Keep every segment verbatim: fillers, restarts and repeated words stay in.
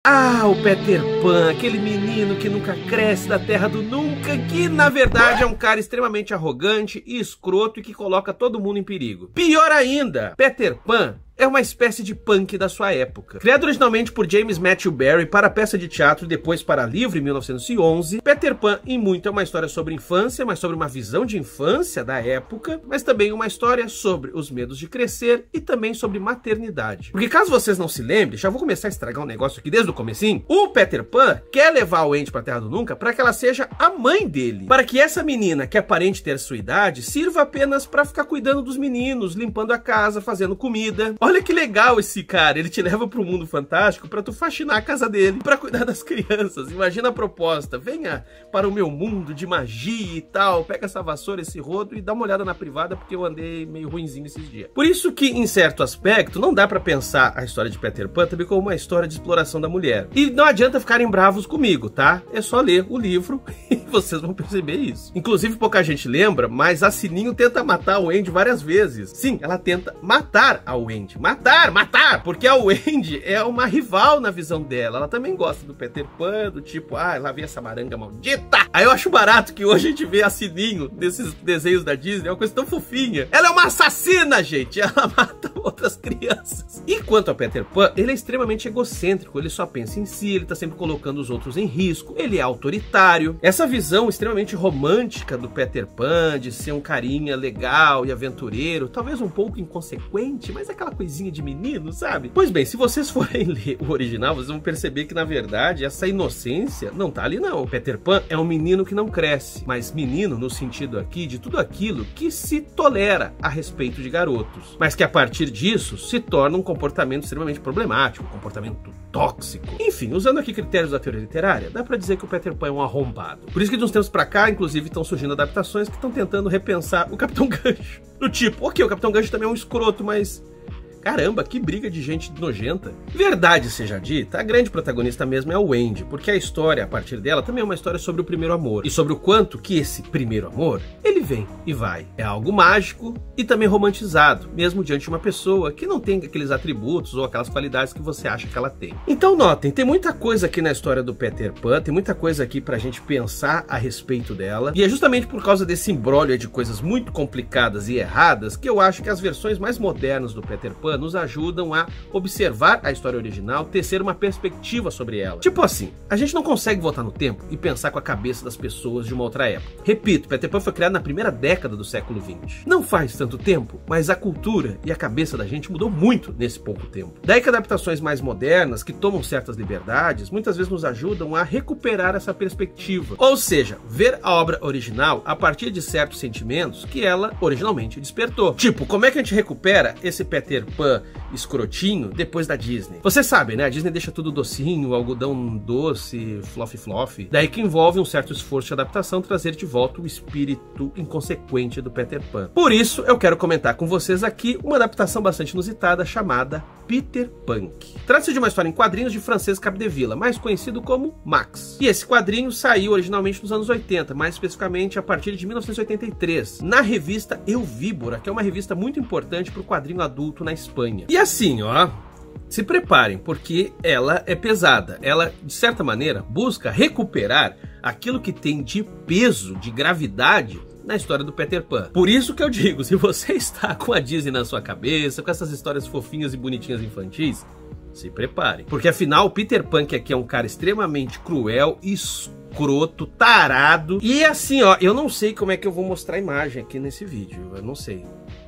Ah, o Peter Pan, aquele menino que nunca cresce da terra do nunca, que na verdade é um cara extremamente arrogante e escroto e que coloca todo mundo em perigo. Pior ainda, Peter Pan é uma espécie de punk da sua época. Criado originalmente por James Matthew Barry para a peça de teatro e depois para livro em mil novecentos e onze, Peter Pan em muito é uma história sobre infância, mas sobre uma visão de infância da época, mas também uma história sobre os medos de crescer e também sobre maternidade. Porque caso vocês não se lembrem, já vou começar a estragar um negócio aqui desde o comecinho, o Peter Pan quer levar o Wendy para a Terra do Nunca para que ela seja a mãe dele, para que essa menina que aparente ter sua idade sirva apenas para ficar cuidando dos meninos, limpando a casa, fazendo comida. Olha que legal esse cara, ele te leva pro mundo fantástico pra tu faxinar a casa dele, pra cuidar das crianças. Imagina a proposta, venha para o meu mundo de magia e tal, pega essa vassoura, esse rodo e dá uma olhada na privada porque eu andei meio ruinzinho esses dias. Por isso que, em certo aspecto, não dá pra pensar a história de Peter Pan também como uma história de exploração da mulher. E não adianta ficarem bravos comigo, tá? É só ler o livro e vocês vão perceber isso. Inclusive, pouca gente lembra, mas a Sininho tenta matar a Wendy várias vezes. Sim, ela tenta matar a Wendy. Matar, matar! Porque a Wendy é uma rival na visão dela. Ela também gosta do Peter Pan, do tipo, ah, lá vem essa maranga maldita. Aí eu acho barato que hoje a gente vê a Sininho desses desenhos da Disney, é uma coisa tão fofinha. Ela é uma assassina, gente! Ela mata outras crianças. E quanto ao Peter Pan, ele é extremamente egocêntrico, ele só pensa em si, ele tá sempre colocando os outros em risco, ele é autoritário. Essa visão extremamente romântica do Peter Pan, de ser um carinha legal e aventureiro, talvez um pouco inconsequente, mas aquela coisinha de menino, sabe? Pois bem, se vocês forem ler o original, vocês vão perceber que, na verdade, essa inocência não tá ali, não. O Peter Pan é um menino que não cresce, mas menino no sentido aqui de tudo aquilo que se tolera a respeito de garotos, mas que a partir disso se torna um comportamento extremamente problemático, um comportamento tóxico. Enfim, usando aqui critérios da teoria literária, dá pra dizer que o Peter Pan é um arrombado. Por isso que de uns tempos pra cá, inclusive, estão surgindo adaptações que estão tentando repensar o Capitão Gancho. Do tipo, ok, o Capitão Gancho também é um escroto, mas... caramba, que briga de gente nojenta. Verdade seja dita, a grande protagonista mesmo é a Wendy, porque a história, a partir dela, também é uma história sobre o primeiro amor. E sobre o quanto que esse primeiro amor, ele vem e vai. É algo mágico e também romantizado, mesmo diante de uma pessoa que não tem aqueles atributos ou aquelas qualidades que você acha que ela tem. Então notem, tem muita coisa aqui na história do Peter Pan, tem muita coisa aqui pra gente pensar a respeito dela. E é justamente por causa desse imbróglio de coisas muito complicadas e erradas que eu acho que as versões mais modernas do Peter Pan nos ajudam a observar a história original, tecer uma perspectiva sobre ela. Tipo assim, a gente não consegue voltar no tempo e pensar com a cabeça das pessoas de uma outra época. Repito, Peter Pan foi criado na primeira década do século vinte. Não faz tanto tempo, mas a cultura e a cabeça da gente mudou muito nesse pouco tempo. Daí que adaptações mais modernas, que tomam certas liberdades, muitas vezes nos ajudam a recuperar essa perspectiva. Ou seja, ver a obra original a partir de certos sentimentos que ela originalmente despertou. Tipo, como é que a gente recupera esse Peter Pan escrotinho depois da Disney? Vocês sabem, né? A Disney deixa tudo docinho, algodão doce, fluffy fluffy. Daí que envolve um certo esforço de adaptação trazer de volta o espírito inconsequente do Peter Pan. Por isso, eu quero comentar com vocês aqui uma adaptação bastante inusitada chamada Peter Punk. Trata-se de uma história em quadrinhos de Frances Capdevila, mais conhecido como Max. E esse quadrinho saiu originalmente nos anos oitenta, mais especificamente a partir de mil novecentos e oitenta e três, na revista Eu Víbora, que é uma revista muito importante para o quadrinho adulto na Espanha. E assim, ó, se preparem, porque ela é pesada. Ela, de certa maneira, busca recuperar aquilo que tem de peso, de gravidade, na história do Peter Pan. Por isso que eu digo, se você está com a Disney na sua cabeça, com essas histórias fofinhas e bonitinhas infantis, se preparem. Porque afinal, o Peter Pan que aqui é um cara extremamente cruel, escroto, tarado. E assim, ó, eu não sei como é que eu vou mostrar a imagem aqui nesse vídeo. Eu não sei.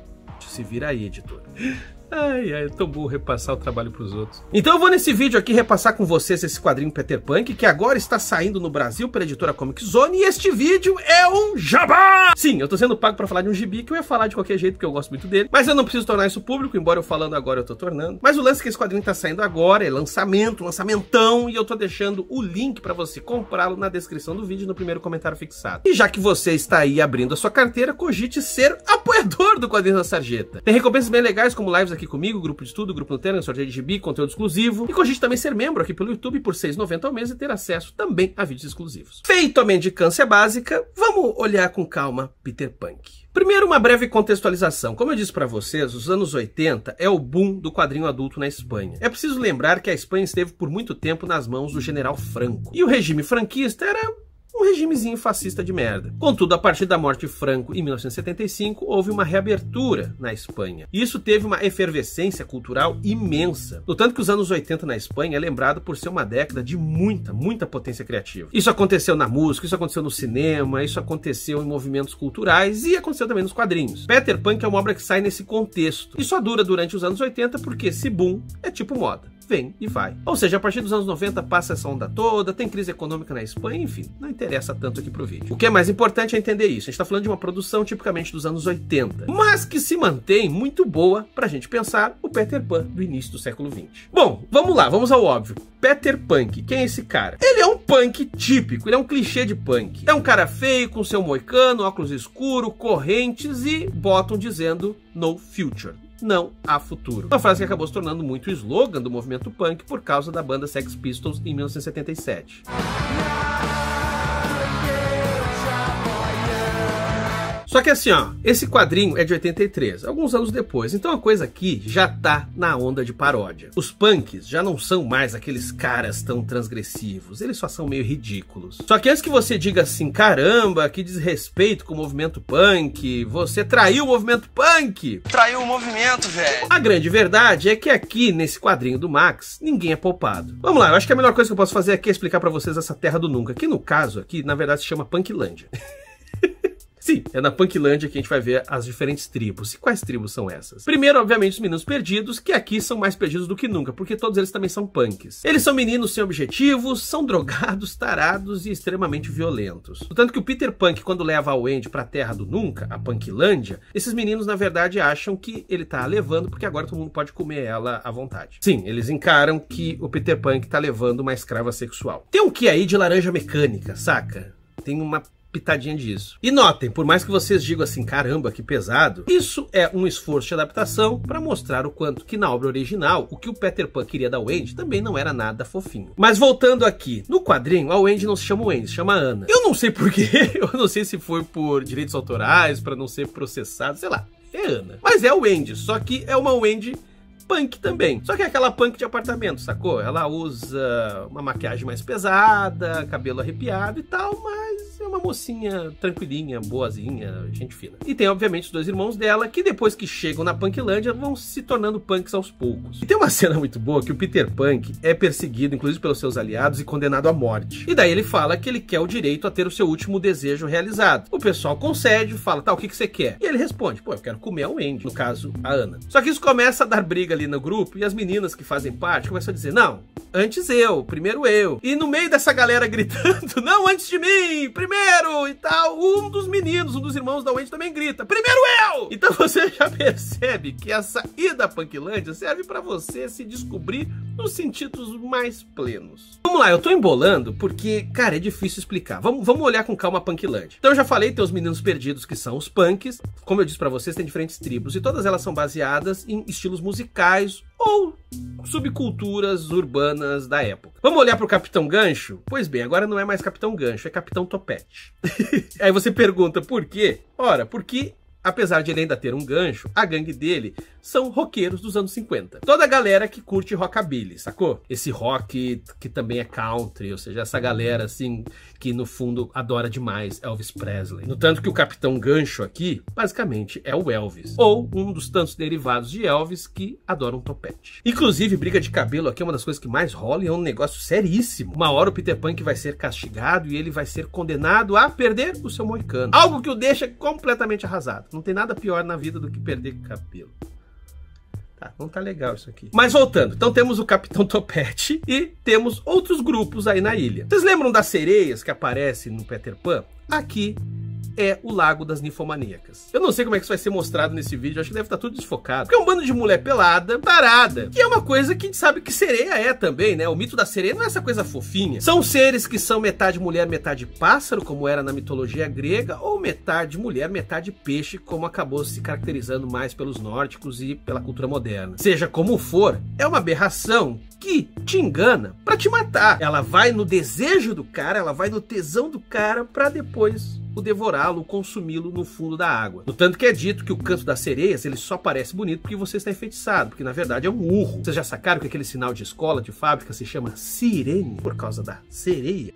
Se vira aí, editor. Ai, ai, é tão bom repassar o trabalho pros outros. Então eu vou nesse vídeo aqui repassar com vocês esse quadrinho Peter Pan, que agora está saindo no Brasil pela editora Comic Zone, e este vídeo é um jabá! Sim, eu tô sendo pago pra falar de um gibi que eu ia falar de qualquer jeito, porque eu gosto muito dele, mas eu não preciso tornar isso público, embora eu falando agora eu tô tornando. Mas o lance é que esse quadrinho tá saindo agora, é lançamento, lançamentão, e eu tô deixando o link pra você comprá-lo na descrição do vídeo, no primeiro comentário fixado. E já que você está aí abrindo a sua carteira, cogite ser apoiador do Quadrinhos da Sarjeta. Tem recompensas bem legais, como lives aqui aqui comigo, grupo de estudo, grupo no Telegram, sorteio de gibi, conteúdo exclusivo. E cogite também ser membro aqui pelo YouTube por seis reais e noventa centavos ao mês e ter acesso também a vídeos exclusivos. Feito a mendicância básica, vamos olhar com calma Peter Punk. Primeiro, uma breve contextualização. Como eu disse para vocês, os anos oitenta é o boom do quadrinho adulto na Espanha. É preciso lembrar que a Espanha esteve por muito tempo nas mãos do general Franco. E o regime franquista era um regimezinho fascista de merda. Contudo, a partir da morte de Franco em mil novecentos e setenta e cinco, houve uma reabertura na Espanha. E isso teve uma efervescência cultural imensa. No tanto que os anos oitenta na Espanha é lembrado por ser uma década de muita, muita potência criativa. Isso aconteceu na música, isso aconteceu no cinema, isso aconteceu em movimentos culturais e aconteceu também nos quadrinhos. Peter Punk é uma obra que sai nesse contexto. E só dura durante os anos oitenta porque esse boom é tipo moda. Vem e vai. Ou seja, a partir dos anos noventa passa essa onda toda, tem crise econômica na Espanha, enfim, não interessa tanto aqui pro vídeo. O que é mais importante é entender isso. A gente tá falando de uma produção tipicamente dos anos oitenta, mas que se mantém muito boa pra gente pensar o Peter Pan do início do século vinte. Bom, vamos lá, vamos ao óbvio. Peter Punk, quem é esse cara? Ele é um punk típico, ele é um clichê de punk. É um cara feio, com seu moicano, óculos escuro, correntes e bottom dizendo no future. Não há futuro. Uma frase que acabou se tornando muito o slogan do movimento punk por causa da banda Sex Pistols em mil novecentos e setenta e sete. Só que assim, ó, esse quadrinho é de oitenta e três, alguns anos depois, então a coisa aqui já tá na onda de paródia. Os punks já não são mais aqueles caras tão transgressivos, eles só são meio ridículos. Só que antes que você diga assim, caramba, que desrespeito com o movimento punk, você traiu o movimento punk! Traiu o movimento, velho! A grande verdade é que aqui, nesse quadrinho do Max, ninguém é poupado. Vamos lá, eu acho que a melhor coisa que eu posso fazer aqui é explicar pra vocês essa terra do nunca, que no caso aqui, na verdade, se chama Punklândia. Sim, é na Punklândia que a gente vai ver as diferentes tribos. E quais tribos são essas? Primeiro, obviamente, os meninos perdidos, que aqui são mais perdidos do que nunca, porque todos eles também são punks. Eles são meninos sem objetivos, são drogados, tarados e extremamente violentos. Tanto que o Peter Punk, quando leva a Wendy pra terra do nunca, a Punklândia, esses meninos, na verdade, acham que ele tá a levando, porque agora todo mundo pode comer ela à vontade. Sim, eles encaram que o Peter Punk tá levando uma escrava sexual. Tem um que aí de laranja mecânica, saca? Tem uma pitadinha disso. E notem, por mais que vocês digam assim, caramba, que pesado, isso é um esforço de adaptação para mostrar o quanto que na obra original, o que o Peter Pan queria da Wendy também não era nada fofinho. Mas voltando aqui, no quadrinho, a Wendy não se chama Wendy, se chama Ana. Eu não sei porquê, eu não sei se foi por direitos autorais, para não ser processado, sei lá, é Ana. Mas é a Wendy, só que é uma Wendy punk também. Só que é aquela punk de apartamento, sacou? Ela usa uma maquiagem mais pesada, cabelo arrepiado e tal, mas é uma mocinha tranquilinha, boazinha, gente fina. E tem, obviamente, os dois irmãos dela, que depois que chegam na Punklândia, vão se tornando punks aos poucos. E tem uma cena muito boa que o Peter Punk é perseguido, inclusive pelos seus aliados, e condenado à morte. E daí ele fala que ele quer o direito a ter o seu último desejo realizado. O pessoal concede, fala, tá, o que que você quer? E ele responde, pô, eu quero comer a Wendy, no caso, a Ana. Só que isso começa a dar briga ali no grupo, e as meninas que fazem parte começam a dizer, não, antes eu, primeiro eu. E no meio dessa galera gritando, não, antes de mim, primeiro e tal, um dos meninos, um dos irmãos da Wendy também grita, primeiro eu! Então você já percebe que essa ida à Punklândia serve pra você se descobrir nos sentidos mais plenos. Vamos lá, eu tô embolando porque, cara, é difícil explicar. Vamos, vamos olhar com calma a Punklândia. Então eu já falei, tem os meninos perdidos que são os punks. Como eu disse pra vocês, tem diferentes tribos e todas elas são baseadas em estilos musicais ou subculturas urbanas da época. Vamos olhar pro Capitão Gancho? Pois bem, agora não é mais Capitão Gancho, é Capitão Topete. Aí você pergunta por quê? Ora, porque apesar de ele ainda ter um gancho, a gangue dele são roqueiros dos anos cinquenta. Toda a galera que curte rockabilly, sacou? Esse rock que também é country, ou seja, essa galera assim que no fundo adora demais Elvis Presley. No tanto que o Capitão Gancho aqui, basicamente, é o Elvis. Ou um dos tantos derivados de Elvis que adoram topete. Inclusive, briga de cabelo aqui é uma das coisas que mais rola e é um negócio seríssimo. Uma hora o Peter Punk vai ser castigado e ele vai ser condenado a perder o seu moicano. Algo que o deixa completamente arrasado. Não tem nada pior na vida do que perder cabelo. Tá, não tá legal isso aqui. Mas voltando, então temos o Capitão Topete e temos outros grupos aí na ilha. Vocês lembram das sereias que aparecem no Peter Pan? Aqui é o Lago das Ninfomaníacas. Eu não sei como é que isso vai ser mostrado nesse vídeo, acho que deve estar tudo desfocado. Porque é um bando de mulher pelada, tarada, que é uma coisa que a gente sabe que sereia é também, né? O mito da sereia não é essa coisa fofinha. São seres que são metade mulher, metade pássaro, como era na mitologia grega, ou metade mulher, metade peixe, como acabou se caracterizando mais pelos nórdicos e pela cultura moderna. Seja como for, é uma aberração que te engana pra te matar. Ela vai no desejo do cara, ela vai no tesão do cara pra depois o devorá-lo, consumi-lo no fundo da água. No tanto que é dito que o canto das sereias, ele só parece bonito porque você está enfeitiçado, porque na verdade é um urro. Vocês já sacaram que aquele sinal de escola, de fábrica, se chama sirene, por causa da sereia?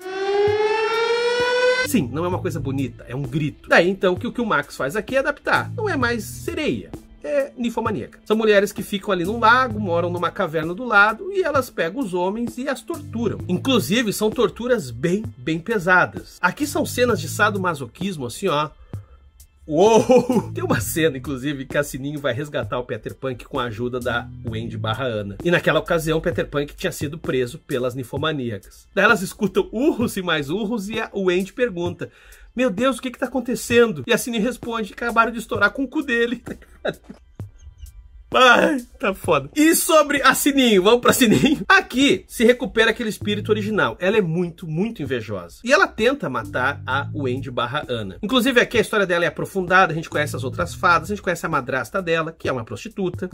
Sim, não é uma coisa bonita, é um grito. Daí então que o que o Max faz aqui é adaptar. Não é mais sereia, é ninfomaníaca. São mulheres que ficam ali num lago, moram numa caverna do lado e elas pegam os homens e as torturam. Inclusive, são torturas bem, bem pesadas. Aqui são cenas de sadomasoquismo, assim, ó. Uou! Tem uma cena, inclusive, que a Sininho vai resgatar o Peter Pan com a ajuda da Wendy barra Ana. E naquela ocasião, o Peter Pan tinha sido preso pelas ninfomaníacas. Daí elas escutam urros e mais urros e a Wendy pergunta: meu Deus, o que que tá acontecendo? E a Sininho responde: acabaram de estourar com o cu dele. Ai, tá foda. E sobre a Sininho, vamos pra Sininho. Aqui se recupera aquele espírito original. Ela é muito, muito invejosa. E ela tenta matar a Wendy barra Ana. Inclusive aqui a história dela é aprofundada, a gente conhece as outras fadas, a gente conhece a madrasta dela, que é uma prostituta.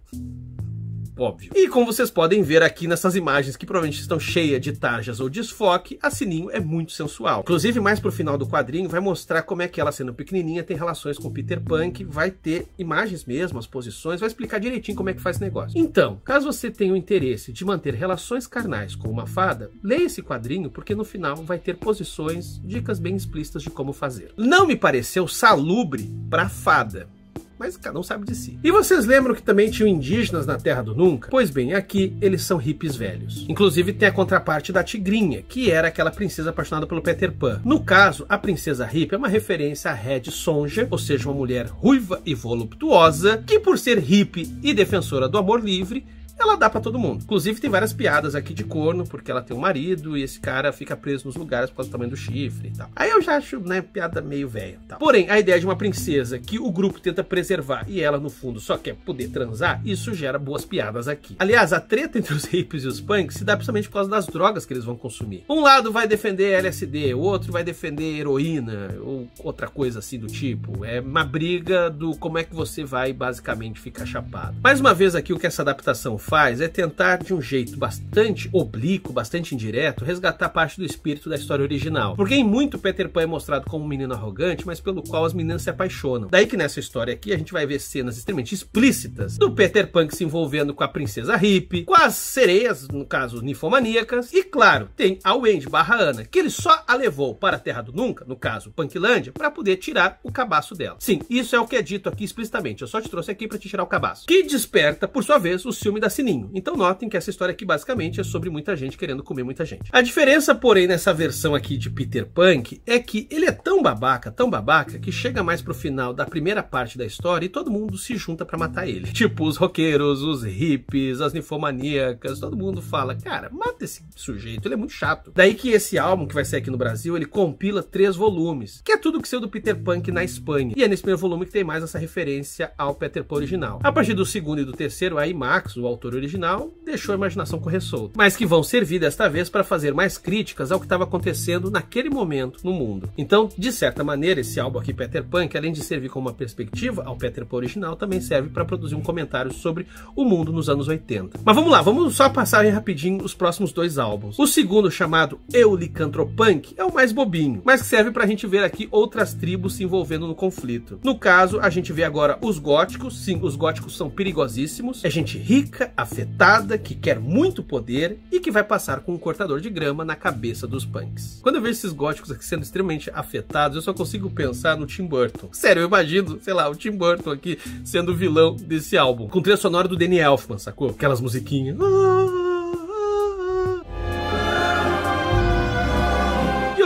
Óbvio. E como vocês podem ver aqui nessas imagens que provavelmente estão cheias de tarjas ou desfoque, a Sininho é muito sensual. Inclusive, mais pro final do quadrinho, vai mostrar como é que ela, sendo pequenininha, tem relações com Peter Pan, vai ter imagens mesmo, as posições, vai explicar direitinho como é que faz esse negócio. Então, caso você tenha o interesse de manter relações carnais com uma fada, leia esse quadrinho, porque no final vai ter posições, dicas bem explícitas de como fazer. Não me pareceu salubre pra fada, mas cada um sabe de si. E vocês lembram que também tinham indígenas na Terra do Nunca? Pois bem, aqui eles são hippies velhos. Inclusive tem a contraparte da Tigrinha, que era aquela princesa apaixonada pelo Peter Pan. No caso, a princesa hippie é uma referência a Red Sonja, ou seja, uma mulher ruiva e voluptuosa, que por ser hippie e defensora do amor livre, ela dá pra todo mundo. Inclusive tem várias piadas aqui de corno, porque ela tem um marido e esse cara fica preso nos lugares por causa do tamanho do chifre e tal. Aí eu já acho, né, piada meio velha e tal. Porém, a ideia de uma princesa que o grupo tenta preservar e ela, no fundo, só quer poder transar, isso gera boas piadas aqui. Aliás, a treta entre os hippies e os punks se dá principalmente por causa das drogas que eles vão consumir. Um lado vai defender L S D, o outro vai defender heroína ou outra coisa assim do tipo. É uma briga do como é que você vai basicamente ficar chapado. Mais uma vez aqui, o que essa adaptação faz é tentar, de um jeito bastante oblíquo, bastante indireto, resgatar parte do espírito da história original. Porque em muito Peter Pan é mostrado como um menino arrogante, mas pelo qual as meninas se apaixonam. Daí que nessa história aqui a gente vai ver cenas extremamente explícitas do Peter Pan se envolvendo com a princesa hippie, com as sereias, no caso ninfomaníacas, e claro, tem a Wendy barra Ana, que ele só a levou para a Terra do Nunca, no caso Punklândia, para poder tirar o cabaço dela. Sim, isso é o que é dito aqui explicitamente, eu só te trouxe aqui para te tirar o cabaço. Que desperta, por sua vez, o ciúme da Sininho. Então notem que essa história aqui basicamente é sobre muita gente querendo comer muita gente. A diferença, porém, nessa versão aqui de Peter Pan é que ele é tão babaca, tão babaca, que chega mais pro final da primeira parte da história e todo mundo se junta pra matar ele. Tipo, os roqueiros, os hippies, as ninfomaníacas, todo mundo fala, cara, mata esse sujeito, ele é muito chato. Daí que esse álbum, que vai sair aqui no Brasil, ele compila três volumes, que é tudo que saiu do Peter Pan na Espanha. E é nesse primeiro volume que tem mais essa referência ao Peter Pan original. A partir do segundo e do terceiro, aí Max, o autor original, deixou a imaginação correr solta, mas que vão servir desta vez para fazer mais críticas ao que estava acontecendo naquele momento no mundo. Então, de certa maneira, esse álbum aqui, Peter Pan, que além de servir como uma perspectiva ao Peter Pan original, também serve para produzir um comentário sobre o mundo nos anos oitenta. Mas vamos lá, vamos só passar aí rapidinho os próximos dois álbuns. O segundo, chamado Eulicantropunk, é o mais bobinho, mas que serve pra gente ver aqui outras tribos se envolvendo no conflito. No caso, a gente vê agora os góticos. Sim, os góticos são perigosíssimos. É gente rica, afetada, que quer muito poder e que vai passar com um cortador de grama na cabeça dos punks. Quando eu vejo esses góticos aqui sendo extremamente afetados, eu só consigo pensar no Tim Burton. Sério, eu imagino, sei lá, o Tim Burton aqui sendo o vilão desse álbum, com trilha sonora do Danny Elfman, sacou? Aquelas musiquinhas.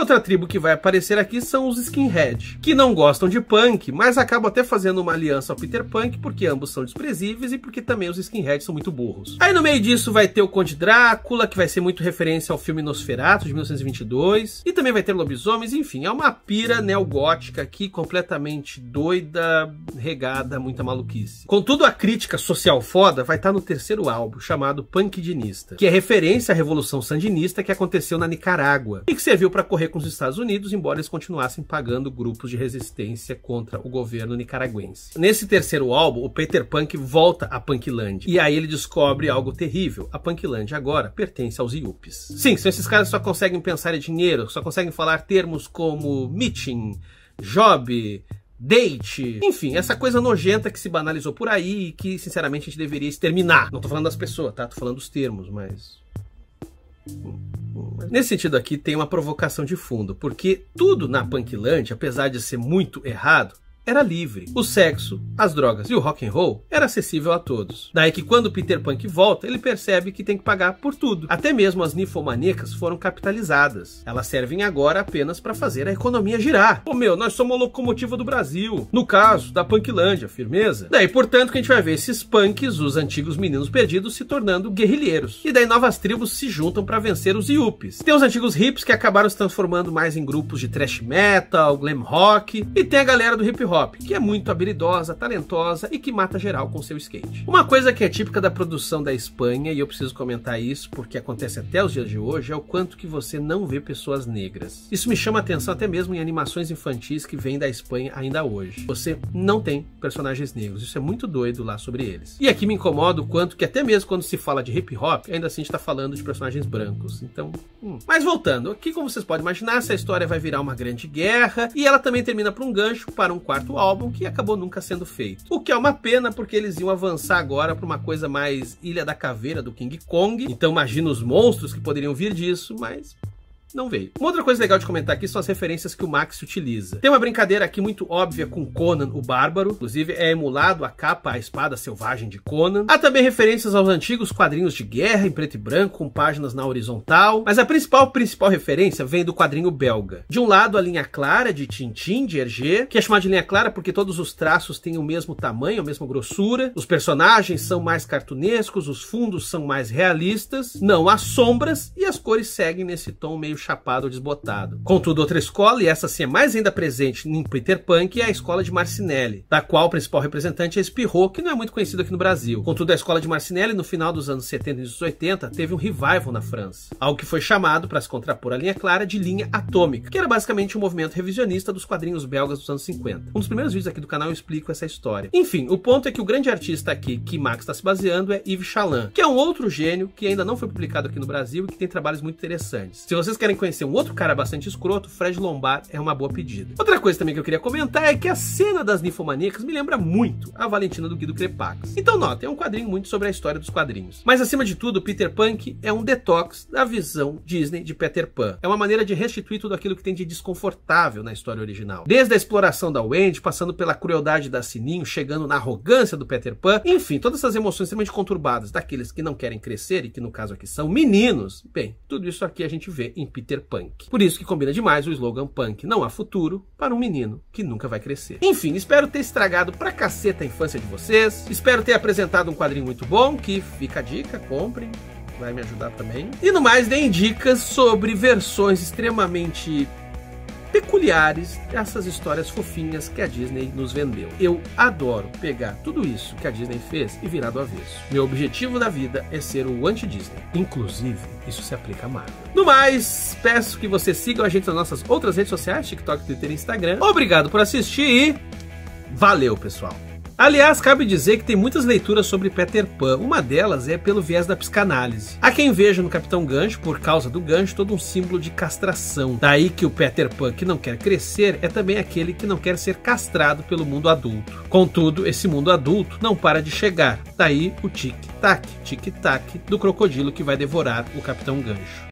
Outra tribo que vai aparecer aqui são os Skinhead, que não gostam de punk, mas acabam até fazendo uma aliança ao Peter Punk porque ambos são desprezíveis e porque também os Skinhead são muito burros. Aí no meio disso vai ter o Conde Drácula, que vai ser muito referência ao filme Nosferatu de mil novecentos e vinte e dois, e também vai ter lobisomens, enfim, é uma pira neogótica aqui completamente doida, regada, muita maluquice. Contudo, a crítica social foda vai estar no terceiro álbum, chamado Punkidinista, que é referência à Revolução Sandinista que aconteceu na Nicarágua e que serviu para correr com os Estados Unidos, embora eles continuassem pagando grupos de resistência contra o governo nicaragüense. Nesse terceiro álbum, o Peter Punk volta à Punklândia, e aí ele descobre algo terrível. A Punklândia agora pertence aos Yuppies. Sim, são esses caras que só conseguem pensar em dinheiro, só conseguem falar termos como meeting, job, date, enfim, essa coisa nojenta que se banalizou por aí e que, sinceramente, a gente deveria exterminar. Não tô falando das pessoas, tá? Tô falando dos termos, mas... Nesse sentido aqui tem uma provocação de fundo, porque tudo na Punklândia, apesar de ser muito errado, era livre. O sexo, as drogas e o rock and roll era acessível a todos. Daí que quando Peter Punk volta, ele percebe que tem que pagar por tudo. Até mesmo as ninfomaníacas foram capitalizadas. Elas servem agora apenas para fazer a economia girar. Pô, meu, nós somos a locomotiva do Brasil. No caso da Punklândia, firmeza? Daí, portanto, que a gente vai ver esses punks, os antigos meninos perdidos, se tornando guerrilheiros. E daí novas tribos se juntam para vencer os Yuppies. Tem os antigos hips que acabaram se transformando mais em grupos de thrash metal, glam rock. E tem a galera do hip hop, que é muito habilidosa, talentosa e que mata geral com seu skate. Uma coisa que é típica da produção da Espanha, e eu preciso comentar isso porque acontece até os dias de hoje, é o quanto que você não vê pessoas negras. Isso me chama a atenção até mesmo em animações infantis que vêm da Espanha ainda hoje. Você não tem personagens negros, isso é muito doido lá sobre eles. E aqui me incomoda o quanto que até mesmo quando se fala de hip hop, ainda assim a gente tá falando de personagens brancos. Então, hum. Mas voltando, aqui como vocês podem imaginar, essa história vai virar uma grande guerra e ela também termina por um gancho para um quarto álbum que acabou nunca sendo feito. O que é uma pena, porque eles iam avançar agora para uma coisa mais Ilha da Caveira do King Kong, então imagina os monstros que poderiam vir disso, mas... não veio. Uma outra coisa legal de comentar aqui são as referências que o Max utiliza. Tem uma brincadeira aqui muito óbvia com Conan o Bárbaro, inclusive é emulado a capa, a espada selvagem de Conan. Há também referências aos antigos quadrinhos de guerra em preto e branco, com páginas na horizontal, mas a principal, principal referência vem do quadrinho belga. De um lado, a linha clara de Tintin, de Hergé, que é chamada de linha clara porque todos os traços têm o mesmo tamanho, a mesma grossura, os personagens são mais cartunescos, os fundos são mais realistas, não há sombras, e as cores seguem nesse tom meio chapado ou desbotado. Contudo, outra escola, e essa sim é mais ainda presente em Peter Punk, é a escola de Marcinelle, da qual o principal representante é Spirou, que não é muito conhecido aqui no Brasil. Contudo, a escola de Marcinelle, no final dos anos setenta e dos oitenta, teve um revival na França, algo que foi chamado, para se contrapor à linha clara, de linha atômica, que era basicamente um movimento revisionista dos quadrinhos belgas dos anos cinquenta. Um dos primeiros vídeos aqui do canal eu explico essa história. Enfim, o ponto é que o grande artista aqui que Max está se baseando é Yves Chaland, que é um outro gênio que ainda não foi publicado aqui no Brasil e que tem trabalhos muito interessantes. Se vocês querem conhecer um outro cara bastante escroto, Fred Lombard é uma boa pedida. Outra coisa também que eu queria comentar é que a cena das ninfomaníacas me lembra muito a Valentina do Guido Crepax. Então nota, é um quadrinho muito sobre a história dos quadrinhos. Mas acima de tudo, Peter Punk é um detox da visão Disney de Peter Pan. É uma maneira de restituir tudo aquilo que tem de desconfortável na história original. Desde a exploração da Wendy, passando pela crueldade da Sininho, chegando na arrogância do Peter Pan, enfim, todas essas emoções extremamente conturbadas daqueles que não querem crescer e que no caso aqui são meninos. Bem, tudo isso aqui a gente vê em Peter Pan. Por isso que combina demais o slogan Punk não há futuro para um menino que nunca vai crescer. Enfim, espero ter estragado pra caceta a infância de vocês. Espero ter apresentado um quadrinho muito bom, que fica a dica, comprem, vai me ajudar também. E no mais, deem dicas sobre versões extremamente peculiares dessas histórias fofinhas que a Disney nos vendeu. Eu adoro pegar tudo isso que a Disney fez e virar do avesso. Meu objetivo da vida é ser o anti-Disney. Inclusive, isso se aplica a Marvel. No mais, peço que vocês sigam a gente nas nossas outras redes sociais, TikTok, Twitter e Instagram. Obrigado por assistir e valeu, pessoal! Aliás, cabe dizer que tem muitas leituras sobre Peter Pan, uma delas é pelo viés da psicanálise. Há quem veja no Capitão Gancho, por causa do gancho, todo um símbolo de castração. Daí que o Peter Pan que não quer crescer é também aquele que não quer ser castrado pelo mundo adulto. Contudo, esse mundo adulto não para de chegar. Daí o tic-tac, tic-tac do crocodilo que vai devorar o Capitão Gancho.